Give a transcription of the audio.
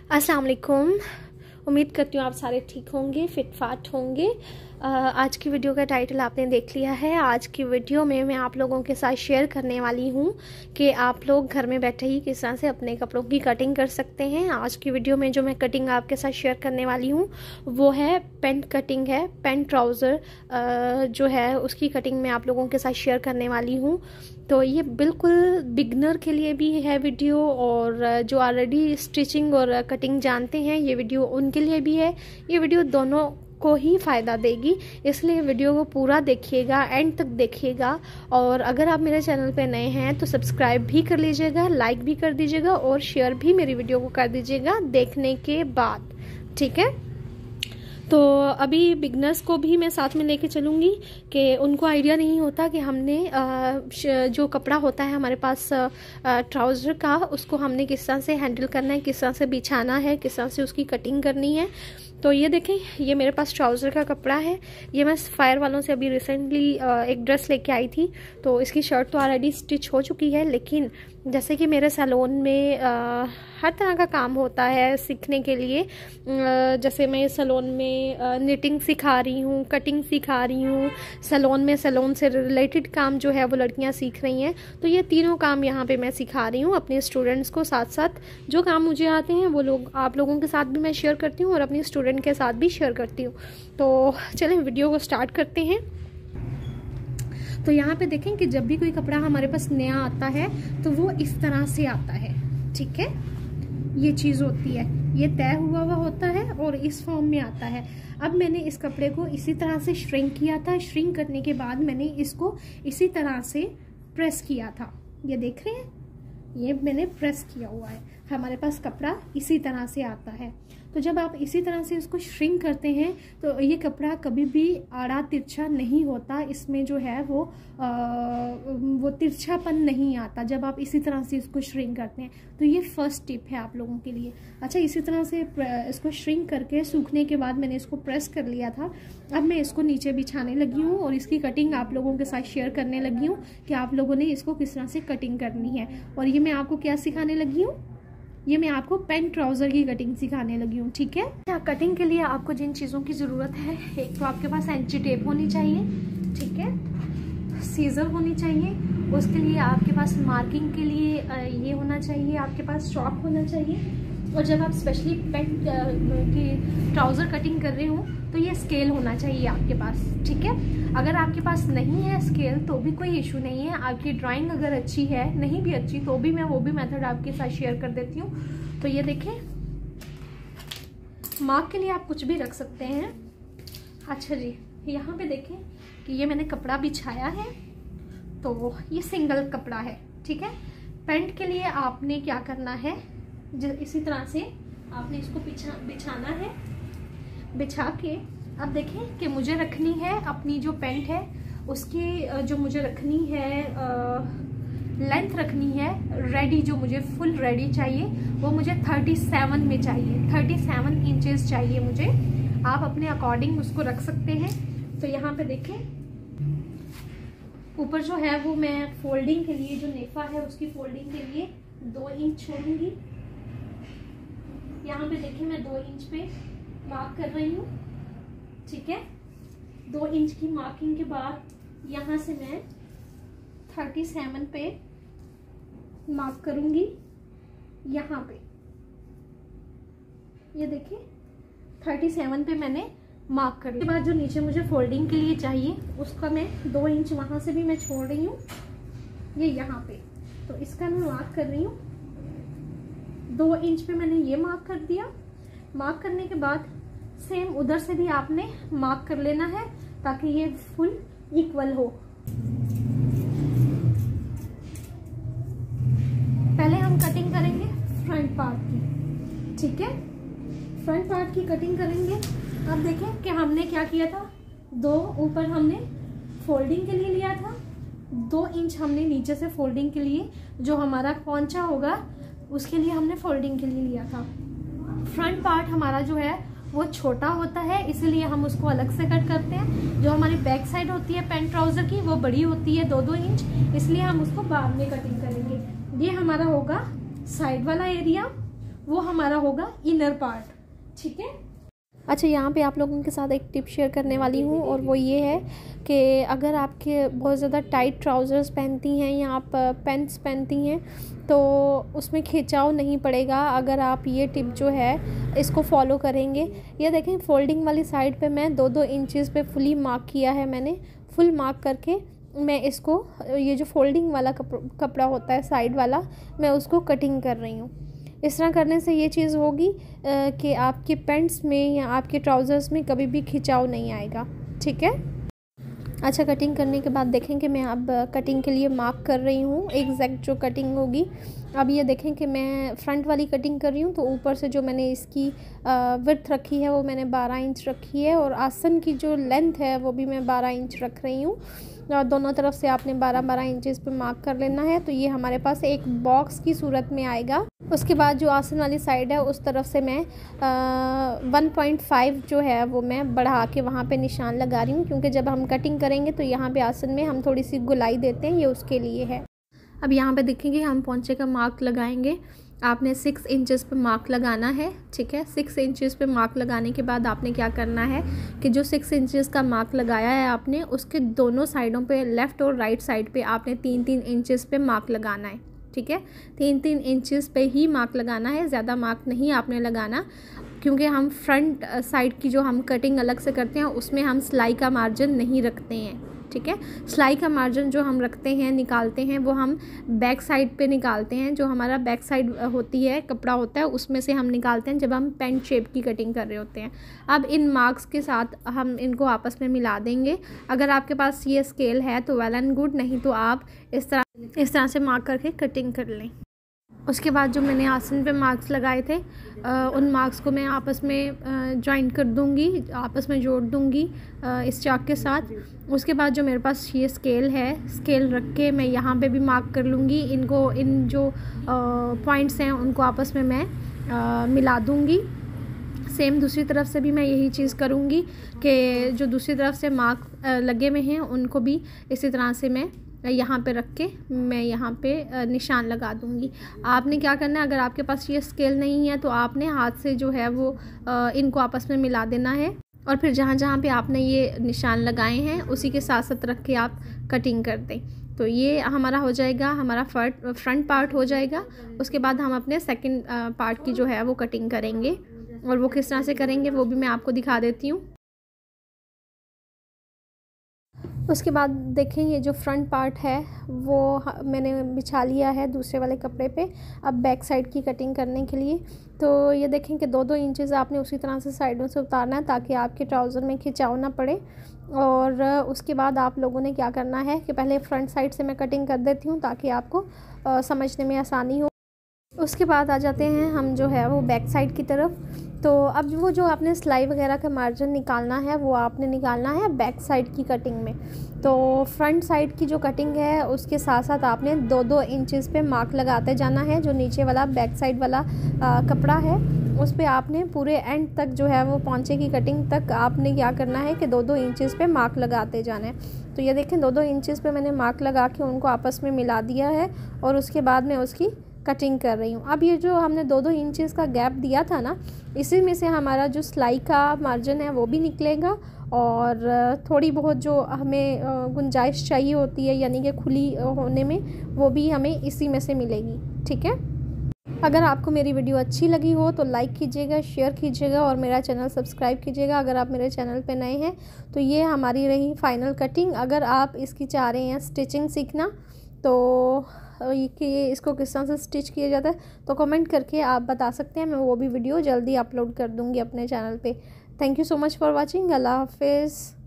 अस्सलाम वालेकुम। उम्मीद करती हूँ आप सारे ठीक होंगे, फिट फाट होंगे। आज की वीडियो का टाइटल आपने देख लिया है। आज की वीडियो में मैं आप लोगों के साथ शेयर करने वाली हूँ कि आप लोग घर में बैठे ही किस तरह से अपने कपड़ों की कटिंग कर सकते हैं। आज की वीडियो में जो मैं कटिंग आपके साथ शेयर करने वाली हूँ वो है पैंट कटिंग है। पैंट ट्राउज़र जो है उसकी कटिंग मैं आप लोगों के साथ शेयर करने वाली हूँ। तो ये बिल्कुल बिगनर के लिए भी है वीडियो, और जो ऑलरेडी स्टिचिंग और कटिंग जानते हैं ये वीडियो उनके लिए भी है। ये वीडियो दोनों को ही फ़ायदा देगी, इसलिए वीडियो को पूरा देखिएगा, एंड तक देखिएगा। और अगर आप मेरे चैनल पे नए हैं तो सब्सक्राइब भी कर लीजिएगा, लाइक भी कर दीजिएगा और शेयर भी मेरी वीडियो को कर दीजिएगा देखने के बाद, ठीक है। तो अभी बिगनर्स को भी मैं साथ में लेके चलूँगी कि उनको आइडिया नहीं होता कि हमने जो कपड़ा होता है हमारे पास ट्राउज़र का, उसको हमने किस तरह से हैंडल करना है, किस तरह से बिछाना है, किस तरह से उसकी कटिंग करनी है। तो ये देखें, ये मेरे पास ट्राउज़र का कपड़ा है। ये मैं फायर वालों से अभी रिसेंटली एक ड्रेस लेके आई थी, तो इसकी शर्ट तो ऑलरेडी स्टिच हो चुकी है। लेकिन जैसे कि मेरे सैलून में हर तरह का काम होता है सीखने के लिए, जैसे मैं सैलून में निटिंग सिखा रही हूँ, कटिंग सिखा रही हूँ, सैलून में सैलून से रिलेटेड काम जो है वो लड़कियाँ सीख रही हैं। तो ये तीनों काम यहाँ पे मैं सिखा रही हूँ अपने स्टूडेंट्स को। साथ साथ जो काम मुझे आते हैं वो लोग आप लोगों के साथ भी मैं शेयर करती हूँ और अपनी स्टूडेंट के साथ भी शेयर करती हूँ। तो चलें वीडियो को स्टार्ट करते हैं। तो यहाँ पे देखें कि जब भी कोई कपड़ा हमारे पास नया आता है तो वो इस तरह से आता है, ठीक है। ये चीज़ होती है, ये तय हुआ होता है और इस फॉर्म में आता है। अब मैंने इस कपड़े को इसी तरह से श्रिंक किया था। श्रिंक करने के बाद मैंने इसको इसी तरह से प्रेस किया था। ये देख रहे हैं, ये मैंने प्रेस किया हुआ है। हमारे पास कपड़ा इसी तरह से आता है। तो जब आप इसी तरह से इसको श्रिंक करते हैं तो ये कपड़ा कभी भी आड़ा तिरछा नहीं होता, इसमें जो है वो तिरछापन नहीं आता जब आप इसी तरह से इसको श्रिंक करते हैं। तो ये फर्स्ट टिप है आप लोगों के लिए। अच्छा, इसी तरह से इसको श्रिंक करके सूखने के बाद मैंने इसको प्रेस कर लिया था। अब मैं इसको नीचे बिछाने लगी हूँ और इसकी कटिंग आप लोगों के साथ शेयर करने लगी हूँ कि आप लोगों ने इसको किस तरह से कटिंग करनी है। और ये मैं आपको क्या सिखाने लगी हूँ, ये मैं आपको पैंट ट्राउज़र की कटिंग सिखाने लगी हूँ, ठीक है। कटिंग के लिए आपको जिन चीज़ों की ज़रूरत है, एक तो आपके पास एंची टेप होनी चाहिए, ठीक है, सीजर होनी चाहिए, उसके लिए आपके पास मार्किंग के लिए ये होना चाहिए, आपके पास चॉक होना चाहिए। और जब आप स्पेशली पैंट की ट्राउज़र कटिंग कर रहे हो तो ये स्केल होना चाहिए आपके पास, ठीक है। अगर आपके पास नहीं है स्केल तो भी कोई इशू नहीं है। आपकी ड्राइंग अगर अच्छी है, नहीं भी अच्छी तो भी मैं वो भी मेथड आपके साथ शेयर कर देती हूँ। तो ये देखें, मार्क के लिए आप कुछ भी रख सकते हैं। अच्छा जी, यहाँ पे देखें कि ये मैंने कपड़ा बिछाया है, तो ये सिंगल कपड़ा है, ठीक है। पैंट के लिए आपने क्या करना है, इसी तरह से आपने इसको बिछाना है। बिछा के अब देखें कि मुझे रखनी है अपनी जो पैंट है उसकी जो मुझे रखनी है लेंथ रखनी है रेडी, जो मुझे फुल रेडी चाहिए वो मुझे 37 में चाहिए, 37 इंचेस चाहिए मुझे। आप अपने अकॉर्डिंग उसको रख सकते हैं। तो यहाँ पे देखें, ऊपर जो है वो मैं फोल्डिंग के लिए जो नेफा है उसकी फोल्डिंग के लिए 2 इंच छोड़ूंगी। यहाँ पे देखें मैं 2 इंच पे मार्क कर रही हूँ, ठीक है। 2 इंच की मार्किंग के बाद यहाँ से मैं 37 पे मार्क करूंगी। यहाँ पे ये देखिए 37 पे मैंने मार्क कर लिया। उसके बाद जो नीचे मुझे फोल्डिंग के लिए चाहिए उसका मैं 2 इंच वहाँ से भी मैं छोड़ रही हूँ, ये यहाँ पे। तो इसका मैं मार्क कर रही हूँ 2 इंच पे मैंने ये मार्क कर दिया। मार्क करने के बाद सेम उधर से भी आपने मार्क कर लेना है ताकि ये फुल इक्वल हो। पहले हम कटिंग करेंगे फ्रंट पार्ट की, ठीक है। फ्रंट पार्ट की कटिंग करेंगे। अब देखें कि हमने क्या किया था, 2 ऊपर हमने फोल्डिंग के लिए लिया था, 2 इंच हमने नीचे से फोल्डिंग के लिए, जो हमारा पोंचा होगा उसके लिए हमने फोल्डिंग के लिए लिया था। फ्रंट पार्ट हमारा जो है वो छोटा होता है, इसलिए हम उसको अलग से कट करते हैं। जो हमारी बैक साइड होती है पैंट ट्राउज़र की वो बड़ी होती है 2-2 इंच, इसलिए हम उसको बाद में कटिंग करेंगे। ये हमारा होगा साइड वाला एरिया, वो हमारा होगा इनर पार्ट, ठीक है। अच्छा, यहाँ पे आप लोगों के साथ एक टिप शेयर करने वाली हूँ, और वो ये है कि अगर आपके बहुत ज़्यादा टाइट ट्राउज़र्स पहनती हैं या आप पैंट्स पहनती हैं तो उसमें खिंचाव नहीं पड़ेगा अगर आप ये टिप जो है इसको फॉलो करेंगे। ये देखें, फोल्डिंग वाली साइड पे मैं 2-2 इंचज़ पे फुली मार्क किया है। मैंने फुल मार्क करके मैं इसको, ये जो फोल्डिंग वाला कपड़ा होता है साइड वाला, मैं उसको कटिंग कर रही हूँ। इस तरह करने से ये चीज़ होगी कि आपके पैंट्स में या आपके ट्राउज़र्स में कभी भी खिंचाव नहीं आएगा, ठीक है। अच्छा, कटिंग करने के बाद देखें कि मैं अब कटिंग के लिए मार्क कर रही हूँ एग्जैक्ट जो कटिंग होगी। अब ये देखें कि मैं फ्रंट वाली कटिंग कर रही हूँ, तो ऊपर से जो मैंने इसकी विड्थ रखी है वो मैंने 12 इंच रखी है, और आसन की जो लेंथ है वो भी मैं 12 इंच रख रही हूँ। और दोनों तरफ से आपने 12-12 इंचेस पे मार्क कर लेना है, तो ये हमारे पास एक बॉक्स की सूरत में आएगा। उसके बाद जो आसन वाली साइड है उस तरफ से मैं 1.5 जो है वो मैं बढ़ा के वहाँ पे निशान लगा रही हूँ, क्योंकि जब हम कटिंग करेंगे तो यहाँ पे आसन में हम थोड़ी सी गुलाई देते हैं, ये उसके लिए है। अब यहाँ पे देखेंगे हम पोंचे का मार्क लगाएंगे। आपने 6 इंचेस पे मार्क लगाना है, ठीक है। 6 इंचेस पे मार्क लगाने के बाद आपने क्या करना है कि जो 6 इंचेस का मार्क लगाया है आपने, उसके दोनों साइडों पे, लेफ़्ट और राइट साइड पे आपने 3-3 इंचेस पे मार्क लगाना है, ठीक है। 3-3 इंचेस पे ही मार्क लगाना है, ज़्यादा मार्क नहीं आपने लगाना, क्योंकि हम फ्रंट साइड की जो हम कटिंग अलग से करते हैं उसमें हम सिलाई का मार्जिन नहीं रखते हैं, ठीक है। सिलाई का मार्जिन जो हम रखते हैं, निकालते हैं, वो हम बैक साइड पे निकालते हैं। जो हमारा बैक साइड होती है, कपड़ा होता है, उसमें से हम निकालते हैं जब हम पैंट शेप की कटिंग कर रहे होते हैं। अब इन मार्क्स के साथ हम इनको आपस में मिला देंगे। अगर आपके पास ये स्केल है तो वेल एंड गुड, नहीं तो आप इस तरह से मार्क करके कटिंग कर लें। उसके बाद जो मैंने आसन पे मार्क्स लगाए थे उन मार्क्स को मैं आपस में जॉइंट कर दूंगी, आपस में जोड़ दूंगी इस चाक के साथ। उसके बाद जो मेरे पास ये स्केल है, स्केल रख के मैं यहाँ पे भी मार्क कर लूँगी। इनको, इन जो पॉइंट्स हैं उनको आपस में मैं मिला दूँगी। सेम दूसरी तरफ से भी मैं यही चीज़ करूँगी कि जो दूसरी तरफ से मार्क लगे हुए हैं उनको भी इसी तरह से मैं यहाँ पे रख के मैं यहाँ पे निशान लगा दूँगी। आपने क्या करना है, अगर आपके पास ये स्केल नहीं है तो आपने हाथ से जो है वो इनको आपस में मिला देना है, और फिर जहाँ जहाँ पे आपने ये निशान लगाए हैं उसी के साथ साथ रख के आप कटिंग कर दें। तो ये हमारा हो जाएगा, हमारा फ्रंट पार्ट हो जाएगा। उसके बाद हम अपने सेकंड पार्ट की जो है वो कटिंग करेंगे, और वो किस तरह से करेंगे वो भी मैं आपको दिखा देती हूँ। उसके बाद देखें, ये जो फ्रंट पार्ट है वो मैंने बिछा लिया है दूसरे वाले कपड़े पे अब बैक साइड की कटिंग करने के लिए। तो ये देखें कि 2-2 इंचेस आपने उसी तरह से साइडों से उतारना है ताकि आपके ट्राउज़र में खिंचाव ना पड़े। और उसके बाद आप लोगों ने क्या करना है कि पहले फ्रंट साइड से मैं कटिंग कर देती हूँ ताकि आपको समझने में आसानी हो। उसके बाद आ जाते हैं हम जो है वो बैक साइड की तरफ। तो अब वो जो आपने सिलाई वगैरह का मार्जिन निकालना है वो आपने निकालना है बैक साइड की कटिंग में। तो फ्रंट साइड की जो कटिंग है उसके साथ साथ आपने 2-2 इंचेस पे मार्क लगाते जाना है। जो नीचे वाला बैक साइड वाला कपड़ा है उस पे आपने पूरे एंड तक जो है वो पोंचे की कटिंग तक आपने क्या करना है कि 2-2 इंचेस पे मार्क लगाते जाना है। तो ये देखें 2-2 इंचेस पे मैंने मार्क लगा के उनको आपस में मिला दिया है, और उसके बाद मैं उसकी कटिंग कर रही हूँ। अब ये जो हमने 2-2 इंचेस का गैप दिया था ना, इसी में से हमारा जो सिलाई का मार्जिन है वो भी निकलेगा, और थोड़ी बहुत जो हमें गुंजाइश चाहिए होती है यानी कि खुली होने में, वो भी हमें इसी में से मिलेगी, ठीक है। अगर आपको मेरी वीडियो अच्छी लगी हो तो लाइक कीजिएगा, शेयर कीजिएगा और मेरा चैनल सब्सक्राइब कीजिएगा अगर आप मेरे चैनल पे नए हैं। तो ये हमारी रही फाइनल कटिंग। अगर आप इसकी चाह रहे हैं स्टिचिंग सीखना तो कि इसको किस तरह से स्टिच किया जाता है तो कमेंट करके आप बता सकते हैं, मैं वो भी वीडियो जल्दी अपलोड कर दूँगी अपने चैनल पे। Thank you so much for watching. Allah हाफिज़।